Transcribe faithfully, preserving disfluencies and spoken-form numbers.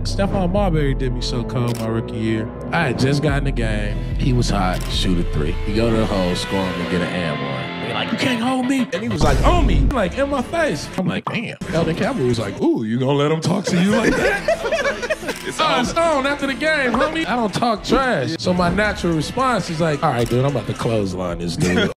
Stephon Marbury did me so cold my rookie year. I had just gotten the game. He was hot, shoot a three. He go to the hole, score him, and get an and one. He like, you can't hold me. And he was like, on me, like in my face. I'm like, damn. Elden Campbell was like, ooh, you gonna let him talk to you like that? It's on stone after the game, homie. I don't talk trash. So my natural response is like, all right, dude, I'm about to clothesline this dude.